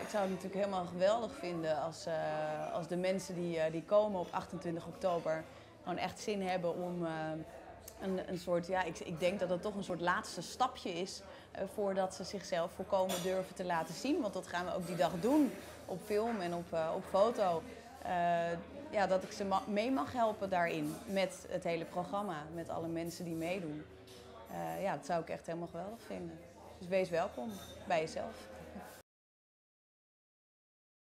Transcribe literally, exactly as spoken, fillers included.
ik zou het natuurlijk helemaal geweldig vinden als, uh, als de mensen die, uh, die komen op achtentwintig oktober gewoon echt zin hebben om uh, een, een soort, ja, ik, ik denk dat het toch een soort laatste stapje is uh, voordat ze zichzelf volkomen durven te laten zien. Want dat gaan we ook die dag doen op film en op, uh, op foto. Uh, ja, dat ik ze ma mee mag helpen daarin met het hele programma, met alle mensen die meedoen. Uh, ja, dat zou ik echt helemaal geweldig vinden. Dus wees welkom bij jezelf.